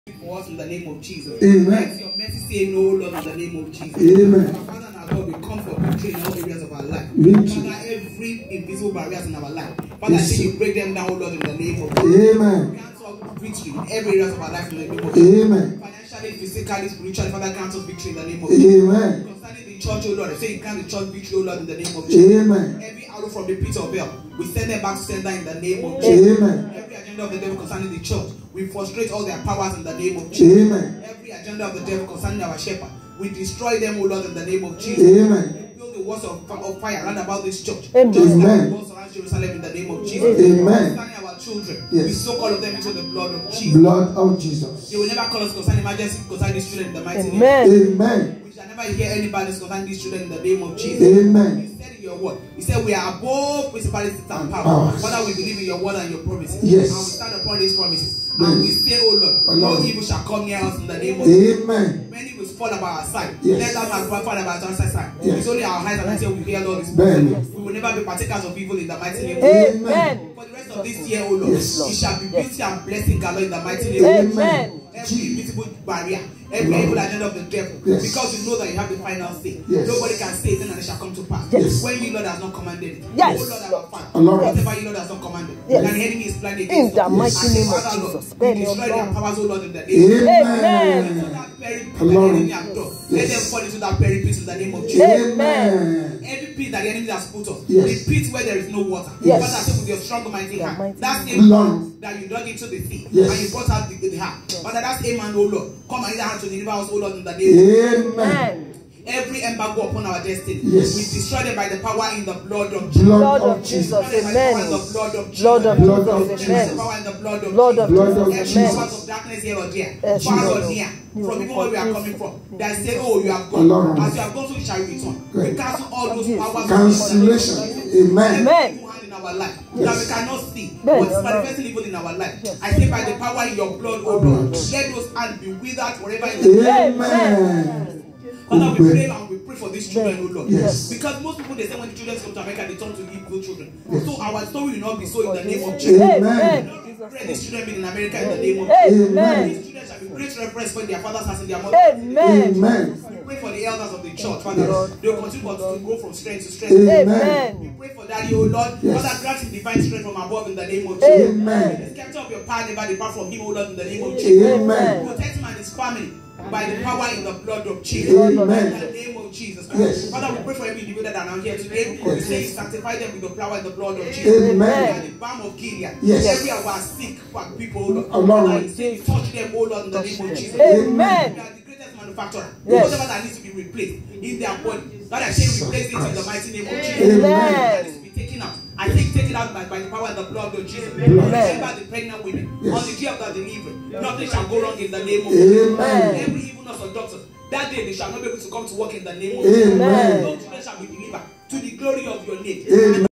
for us in the name of Jesus. Amen. Let your mercy say no, Lord, in the name of Jesus. Amen. Our Father and our God, we come for victory in all areas of our life. Victory. Father, every invisible barriers in our life, Father, Yes, I say you break them down, Lord, in the name of Jesus. Amen. Cancel victory in every areas of our life in the name of Jesus. Amen. Financially, physically, spiritually, Father, cancel victory in the name of Jesus. Amen. Concerning the church, oh Lord, I say you grant the church victory, oh Lord, in the name of Jesus. Amen. Every arrow from the pit of hell, we send them back to sender in the name of Jesus. Amen. Every agenda of the devil concerning the church, we frustrate all their powers in the name of Jesus. Amen. Every agenda of the devil concerning our shepherd, we destroy them, O Lord, in the name of Jesus. Amen. We build the walls of fire around about this church. Amen. Just like Amen. the walls around Jerusalem in the name of Jesus. Amen. Concerning our children, Yes. we soak all of them into the blood of Jesus. Blood of Jesus. They will never call us concerning emergency concerning these children in the mighty name. Amen. Amen. We shall never hear anybody concerning these children in the name of Jesus. Amen. You said in your word, you said we are above principalities and powers. Powers. Father, we believe in your word and your promises. Yes. And we stand upon these promises. Yes. And we say, oh Lord, no Lord. evil shall come near us in the name of Jesus. Amen. Many will fall about our side. Yes. Let them fall about our side. Yes. It's only our eyes and eyes we hear all this. Amen. We will never be partakers of evil in the mighty name of Jesus. Amen. For the rest of this year, oh Lord, Yes. it shall be beauty and blessing galore in the mighty name of Jesus. Amen. Every invisible barrier, every Lord. evil agenda of the devil, Yes. because you know that you have the final say. Yes. Nobody can say it, then it shall come to pass. Yes. When you Lord has not commanded it. Yes. Oh Lord, our Father, Lord. whatever you Lord has not commanded, Yes. and the enemy is planning In against the us. mighty And name of Father, Lord, Jesus. we destroy their powers, oh Lord, in the name of Jesus. Amen. So that very pit that Lord. the enemy has done, let them fall into that very pit in the name of Jesus. Amen. Every pit that the enemy has put us, Yes. the pit where there is no water. Yes. Father, I say with your strong mighty Yeah, hand, mighty that hand. same Lord. hand that you dug into the sea, Yes. and you brought out the heart. Father, that's amen, oh Lord. Come and lead our hand to deliver us, oh Lord, in the name of Jesus. Amen. Every embargo upon our destiny, Yes. we destroy them by the power in the blood of Jesus. Blood Blood of of Jesus. Jesus. Destroy them by the power in Amen. the blood of Jesus. Blood of Blood of Jesus. By the Amen. power in the blood of Blood of Jesus. Blood of Jesus. Every Amen. powers of darkness here or there, Yes, far or Lord. near, You from will even where we are forgive coming us. from, that say, oh, you have gone. Lord. As you have gone, so you shall return. We Right. cancel all those Yes. powers. Cancellation. Amen. Amen. Every evil hand in our life Yes. that we cannot see, Yes. but it's manifesting evil in our life. Yes. I say by the power in your blood, oh Lord, Blood. let those hands be withered wherever in the Amen. Father, we Obey. pray and we pray for these children, oh Lord. Yes. Because most people, they say when the children come to America, they turn to evil children. Yes. So our story will not be so in the name of Jesus. Amen. Pray these children be in America in the name of Jesus. Amen. These children shall be great reference for their father's house and their mother's house. Amen. We Amen. pray for the elders of the church, Father. Yes. They will continue to go from strength to strength. Amen. We Amen. pray for Daddy, oh Lord. Yes. Father, grant him divine strength from above in the name of Jesus. Amen. The scepter of your power never depart from him, oh Lord, in the name of Jesus. Amen. Protect him and his family by the power in the blood of Jesus. Amen. In the name of Jesus. Yes. Father, we pray for every individual that are now here today. We Yes. say you sanctify them with the power and the blood of Jesus. Amen. By the balm of Gilead. Yes. Every of our sick people, oh Lord. Oh, Lord. Father, you say you touch them, oh Lord, in the name of Jesus. Amen. You are the greatest manufacturer. Yes. Whatever that needs to be replaced in their body, that I say replace it in the mighty name of Jesus. Amen. That needs to be taken out. I think take it out by the power and the blood of Jesus. Amen. Remember the pregnant women. Yes. On the day of the delivery, nothing shall go wrong in the name of Amen. Jesus. Every evil nurse or doctor, that day they shall not be able to come to work in the name of Jesus. Amen. No children shall be delivered to the glory of your name. Amen.